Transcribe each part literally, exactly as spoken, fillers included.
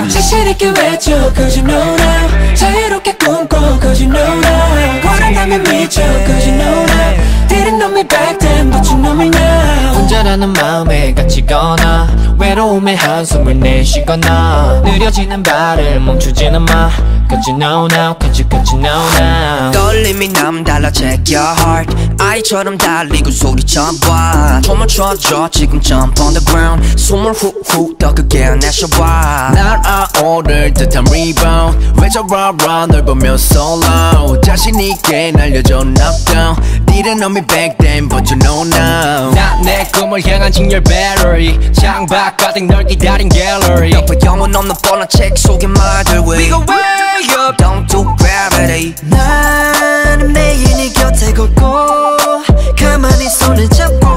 자신 있게 외쳐 cause you know now 자유롭게 꿈꿔 cause you know now 원한다면 미쳐 cause you know now Didn't know me back then but you know me now 혼자라는 마음에 갇히거나 외로움에 한숨을 내쉬거나 느려지는 발을 멈추지는 마 Cause you know now cause you, cause you know now 떨림이 남달라 check your heart 아이처럼 달리고 소리쳐봐 춤을 춰줘 지금 jump on the ground 숨을 훅훅 더 크게 내쉬어봐 날 아오를 듯한 rebound 외쳐봐라 널 보며 so loud 자신 있게 날려줘 knockdown Didn't know me back then but you know now 난 내 꿈을 향한 직렬 battery 창밖 가득 널 기다린 gallery 옆에 영혼 없는 뻔한 책 속의 말들 We go way up Don't do gravity 나는 매일 네 곁에 걷고 가만히 손을 잡고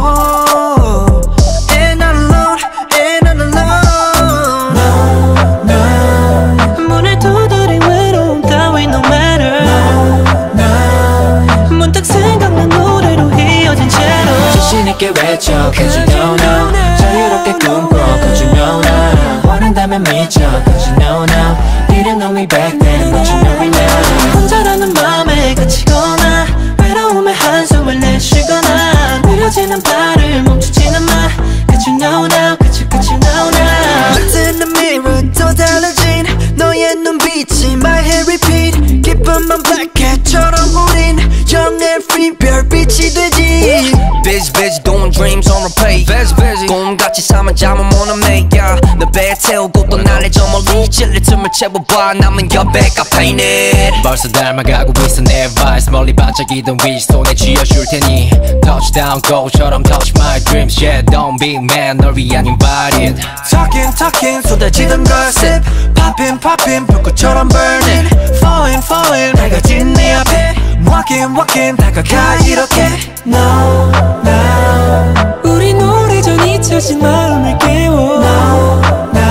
And I'm alone, and I'm alone No, no 문을 두드린 외로움 따위 no matter No, no 문득 생각난 노래로 이어진 채로 자신 있게 외쳐 cause you know now 자유롭게 꿈꿔 cause you know now 원한다면 미쳐 cause you know now Didn't know me back then but you know me now 혼자라는 맘에 갇히거나 외로움에 한숨을 내쉬거나 느려지는 발을 멈추지는 마 Cause you know now, cause you, cause you know now Looked in the mirror 또 달라진 너의 눈빛이 my head repeat 깊은 맘 black cat처럼 우린 young and free 별빛이 되지 Busy busy doing dreams on repeat busy busy 꿈같이 삶은 잠은 못 make yeah. 너 배 태우고 또 날래 저 멀리 찔릴 틈을 채워봐 남은 옆에 카페인에 벌써 닮아가고 있어 내 vice 멀리 반짝이던 wish 손에 쥐어줄 테니 Touchdown go처럼 touch my dreams Yeah don't be mad 널 위한 invited Talking talking 쏟아지던 gossip Popping popping 불꽃처럼 burning Falling falling 밝아진 내 앞에 Walking walking 다가가 이렇게 No, no 우린 오래전 잊혀진 마음을 깨워 No,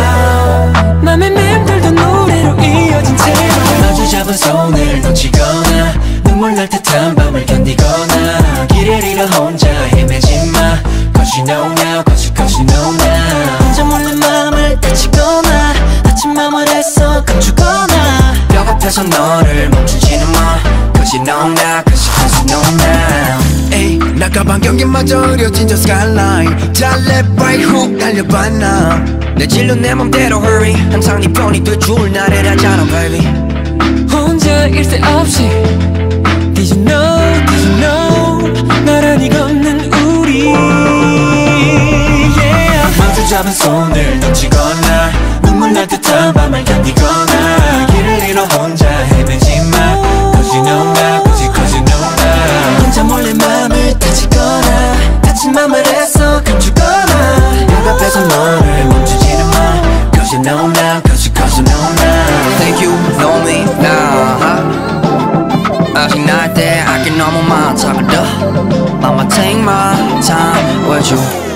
no 맘에 맴돌던 노래로 이어진 채로 마주 잡은 손을 놓치거나 눈물 날 듯한 밤을 견디거나 길을 잃어 혼자 헤매지 마 Cause you know now, cause you, cause you know now 혼자 몰래 마음을 다치거나 다친 맘을 애써 감추거나 벽 앞에서 너를 멈추지는 마 Cause you know now, cause you, cause you know now 에이 나가방 경기마저 흐려진 저 skyline 잘 left right 훅 달려봐 now 내 진로 내 맘대로 hurry 항상 네 편이 돼줄 나를 알잖아 baby 혼자일 새 없이 Did you know, did you know 나란히 걷는 우리 yeah. 마주 잡은 손을 놓치거나 눈물 날 듯한 밤을 견디거나 길을 잃어 혼자 헤매지 마 Cause you know now, cause you, cause you know now 혼자 몰래 맘을 다치거나 다친 맘을 애써 감추거나 벽 앞에서 너를 멈추지는 마 Cause you know now, cause you, cause you know now Think you know me now huh? 아직 날 때 알게 너무 많다거든 I'ma take my time with you